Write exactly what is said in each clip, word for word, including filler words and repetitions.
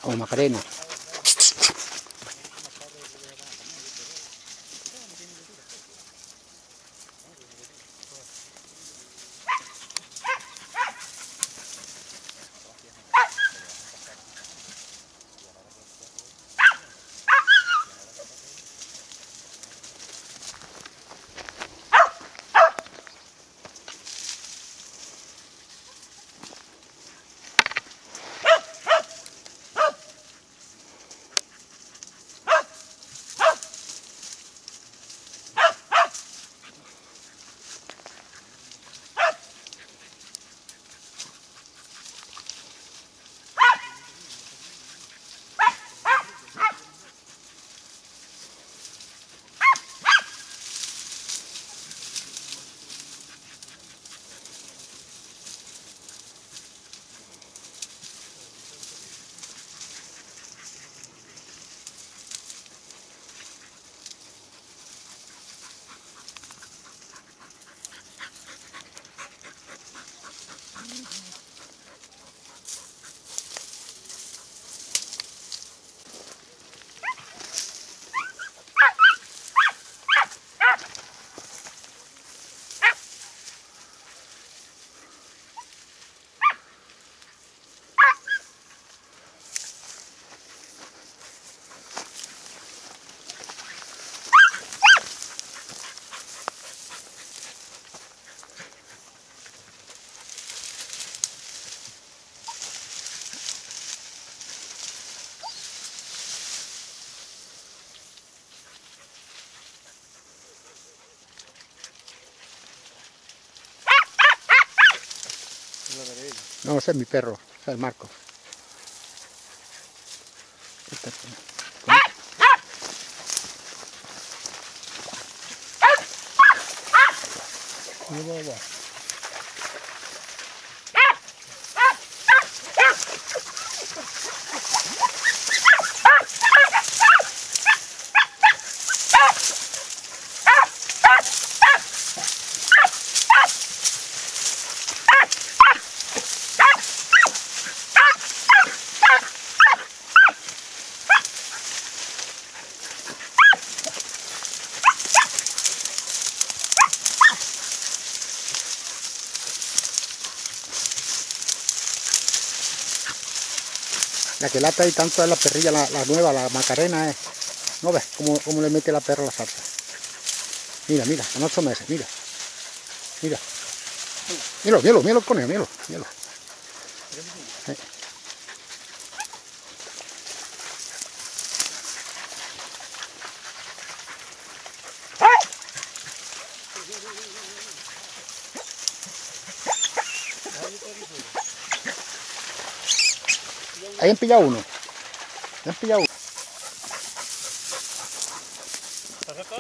o Macarena. No, ese es mi perro, ese es Marco. Este es el... La que lata y tanto es la perrilla, la, la nueva, la Macarena es. ¿No ves cómo, cómo le mete la perra a la salsa? Mira, mira, con ocho meses, mira. Mira. Míralo, míralo, míralo el conejo, míralo, míralo. Sí. Ahí han pillado uno. Ahí han pillado uno. ¿Estás sacado?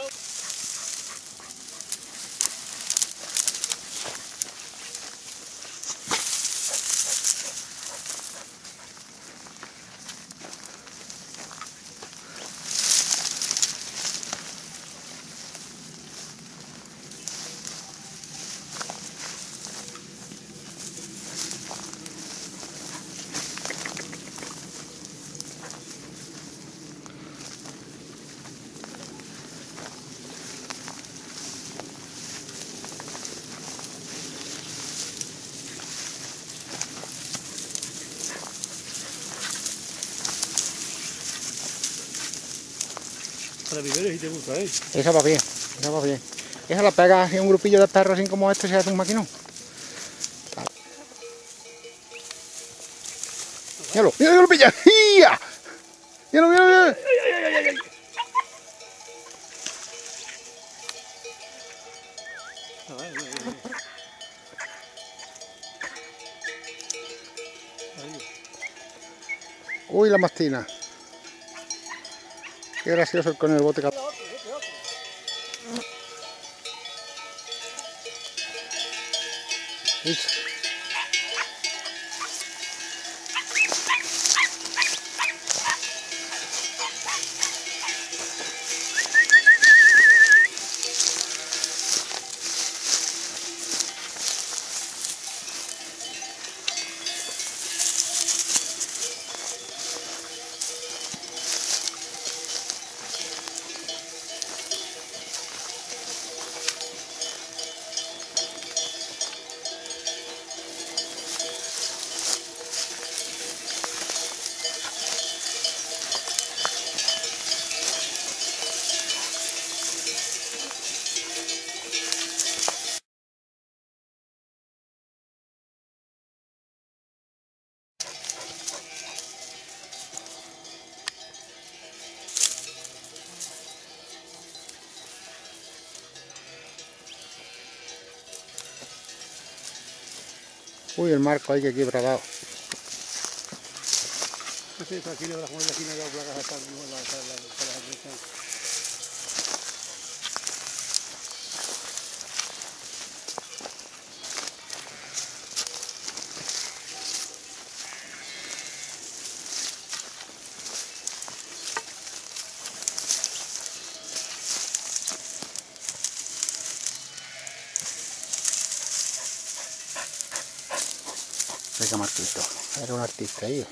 Para viveros y te gusta, ¿eh? Esa va bien, esa va bien. Esa la pega así un grupillo de perros así como este, se hace un maquinón. Míralo, míralo, lo pilla. ¡Ia! Míralo, míralo, míralo. Uy, la mastina. Qué gracioso el con el bote. Uy, el marco ahí que quebradado. Sí, tranquilo, la joven de aquí no da placas hasta la Venga, Marquito, era un artista ahí.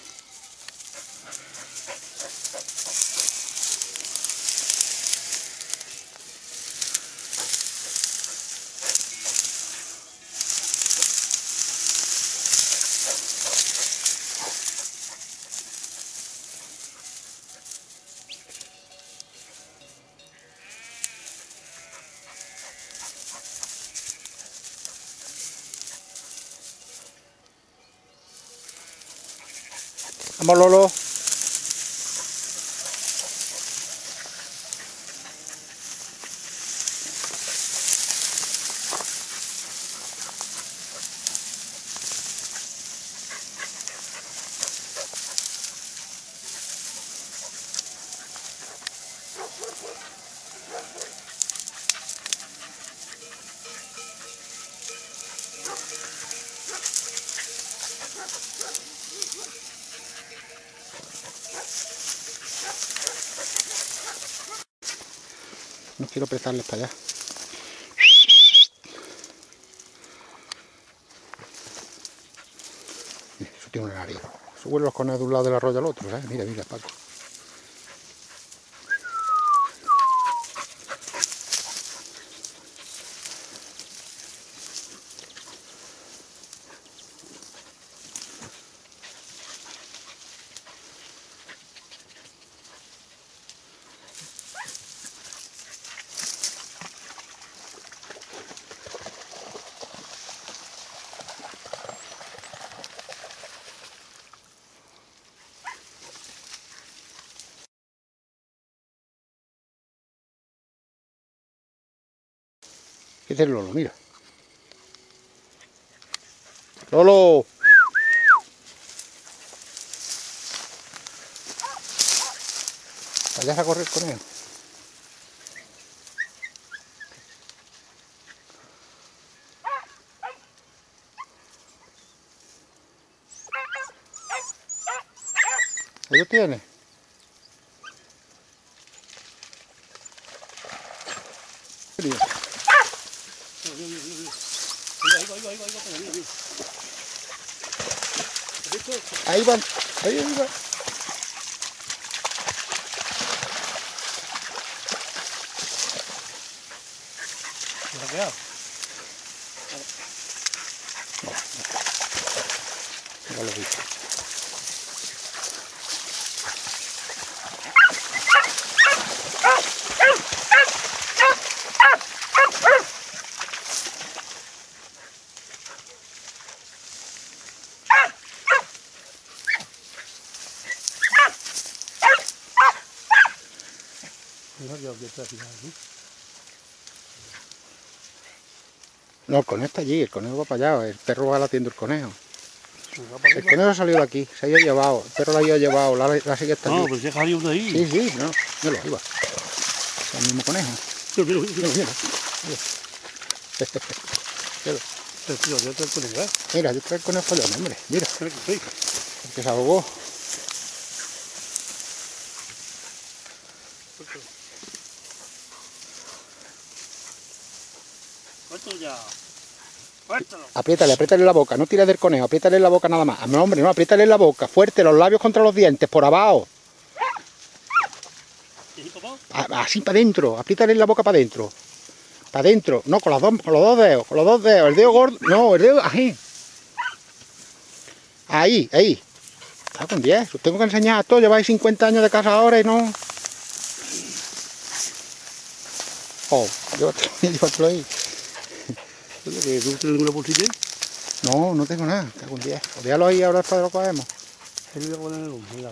Vamos, Lolo. No quiero prestarles para allá. Eso tiene una nariz. Eso huele los conejos de un lado del arroyo al otro, ¿sabes? Mira, mira, Paco. ¿Qué es el Lolo? Mira. ¡Lolo! Vayas a correr con él. ¿Ahí lo tienes? Mira. Ahí van, ahí, ahí van. ¿Se ha quedado? No lo he visto. No, yo que está tirado, ¿sí? No, el conejo está allí, el conejo va para allá, el perro va latiendo el conejo. Va para El arriba. conejo ha salido de aquí, se ha ido llevado, el perro la ha ido llevado, la, la sigue está No, allí. pues deja ahí uno ahí. Sí, sí, no, mira, ahí va. Es el mismo conejo. Mira, mira, mira. Mira, mira. Mira, Pero, tío, yo te con el mira, yo traigo el conejo follón, hombre, mira, Mira que soy. el que se ahogó. Suéltalo ya. Suéltalo. Apriétale, apriétale la boca, no tires del conejo, apriétale la boca nada más. Ah, no, hombre, no, apriétale la boca, fuerte, los labios contra los dientes, por abajo. ¿Y papá? A- Así para adentro, apriétale la boca para adentro. Para adentro, no, con los, dos, con los dos dedos, con los dos dedos, el dedo gordo, no, el dedo, ahí. Ahí, ahí. Está con diez, os tengo que enseñar a todos, lleváis cincuenta años de casa ahora y no... Oh, llévatelo, llévatelo ahí. ¿No tienes ninguna bolsilla ahí? No, no tengo nada, está con diez. Déjalo ahí ahora después lo cogemos. Él voy a poner el humo, mira.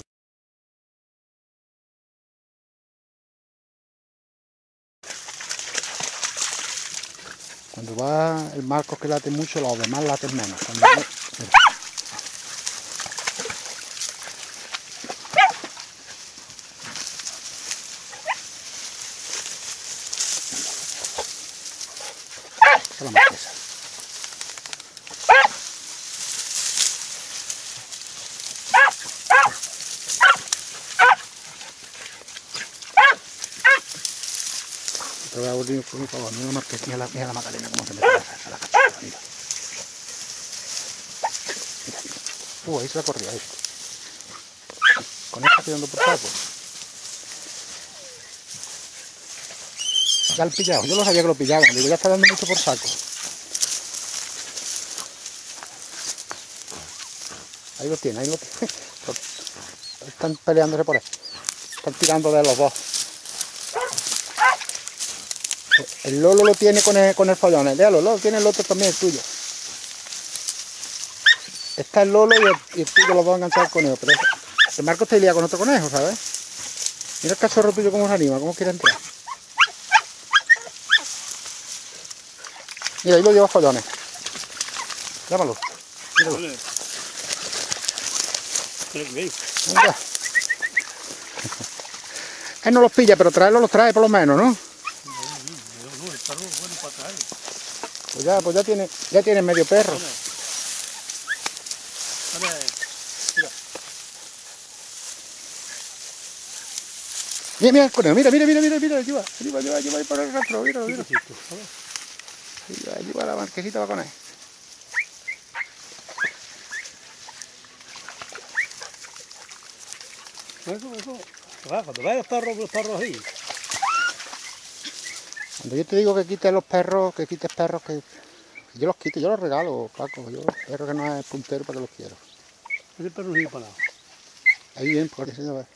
Cuando va el Marcos que late mucho, los demás laten menos. Cuando va- mira. Esa es la marquesa. Te voy a volver por favor, mira la marquesa, mira la, mira la Macarena como se mete a la, a la cachorra, mira. Mira, mira. Uh, ahí se la corrió, ahí. Con esta tirando por saco. Ya lo pillado, yo lo sabía que lo pillaban, digo, ya está dando mucho por saco. Ahí lo tiene, ahí lo tiene. Están peleándose por ahí. Están tirando de los dos. El Lolo lo tiene con el, con el follón, el Lolo, Lolo tiene el otro también, el tuyo. Está el Lolo y el, y el tuyo, los dos enganchados al conejo, pero el Marco está liado con otro conejo, ¿sabes? Mira el cachorro tuyo cómo se anima, cómo quiere entrar. Mira, ahí lo lleva follones. Llámalo. Míralo. Venga. Él no los pilla, pero traerlo los trae por lo menos, ¿no? Pues ya, pues ya tiene, ya tiene medio perro. Mira, mira el conejo, mira, mira, mira, mira, mira, lleva, lleva, lleva, lleva ahí por el rastro, mira, mira. Lleva, lleva la marquesita va con él. Eso, eso. Cuando veas los perros, los perros ahí. Cuando yo te digo que quites los perros, que quites perros, que yo los quito, yo los regalo, Paco. Yo los perros que no es puntero para que los quiero. Ese perro no sirve para nada. Ahí bien, porque se va.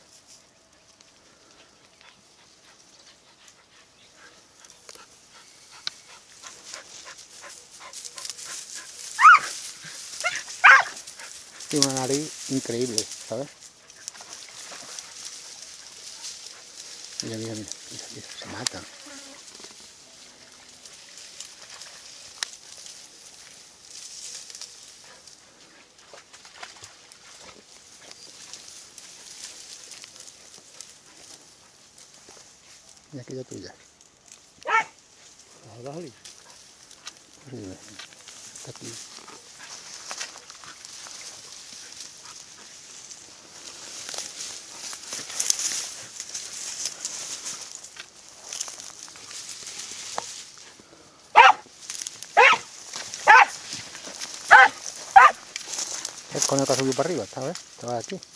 Tiene una nariz increíble, ¿sabes? Mira, mira, mira, mira, mira, se matan. Mira aquella tuya. Dale. Horrible. Está aquí. El conejo que ha subido para arriba, ¿sabes? Estaba aquí.